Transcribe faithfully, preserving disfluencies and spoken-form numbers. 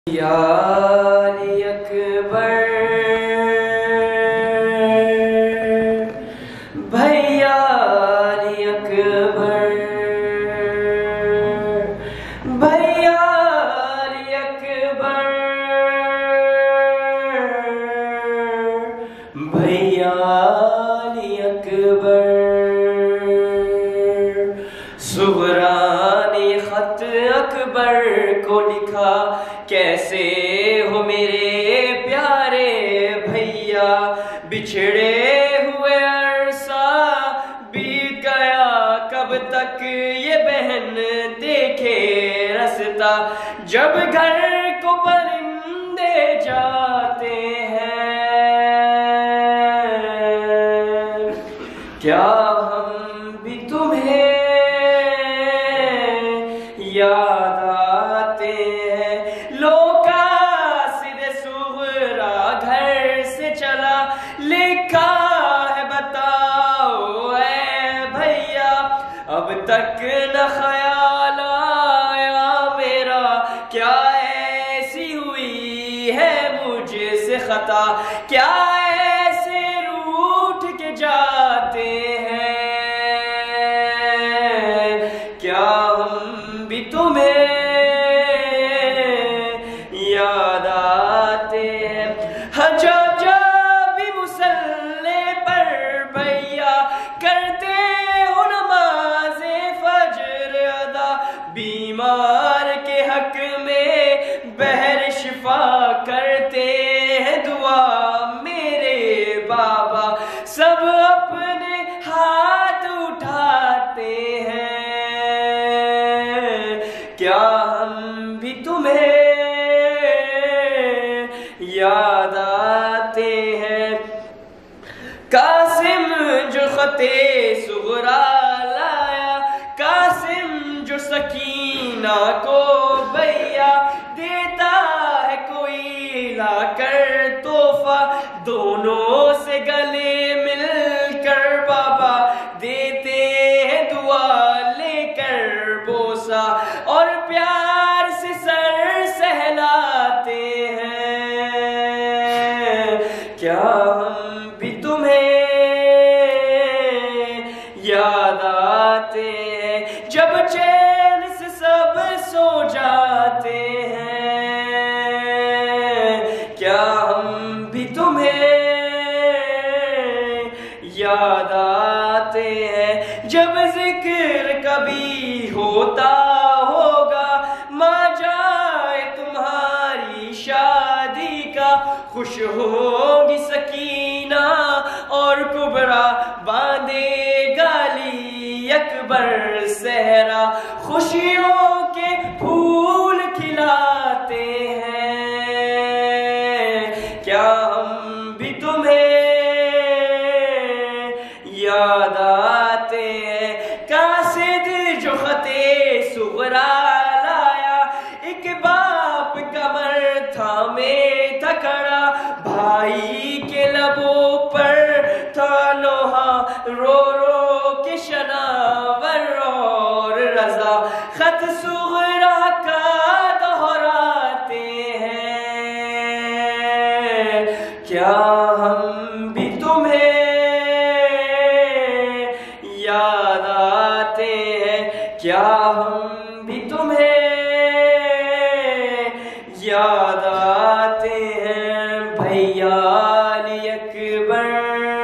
या अली अकबर भैया अली अकबर भैया अली अकबर भैया अली अकबर। सुगरा ने खत अकबर को लिखा, कैसे हो मेरे प्यारे भैया, बिछड़े हुए अरसा बीत गया, कब तक ये बहन देखे रास्ता। जब घर को परिंदे जाते हैं, क्या हम भी तुम्हें याद आते हैं। लोका सिरे सुगरा घर से चला, लिखा है बताओ ऐ भैया, अब तक न ख्याल आया मेरा, क्या ऐसी हुई है मुझसे खता, क्या ऐसे रूठ के जाते हैं, क्या हम भी तुम्हें याद आते हैं। हजा जा भी मुसल्ले पर भैया, करते हो नमाज़े फजर अदा, बीमार के हक में बहर शिफा करते हैं दुआ मेरे बाबा, सब अपने हाथ उठाते हैं, क्या हम भी तुम्हें याद आते हैं। कासिम जो खते सुगरा लाया, कासिम जो सकीना को भैया, देता है कोई लाकर तोहफा, दोनों से गले मिलकर बाबा देते हैं दुआ लेकर बोसा, और प्यार से सर सहलाते हैं, क्या हम भी तुम्हें याद आते हैं। जब चैन से सब सो जाते हैं, क्या हम भी तुम्हें याद आते हैं। जब जिक्र कभी होता होगा, माँ जाए तुम्हारी शादी का, खुश होगी सकीना और कुबरा, बांधे गाली अकबर सहरा, खुशियों के फूल खिलाते हैं, क्या हम भी तुम्हें याद आते हैं। कासिद जो खते सुगरा लाया, एक बाप कमर थामे था खड़ा, भाई के लबों पर था लोहा, रो रो के शनावर और रजा, खत सुगरा का दोहराते हैं, क्या हम भी तुम्हें याद आते हैं, क्या हम भी तुम्हें याद आते हैं। भैया अली अकबर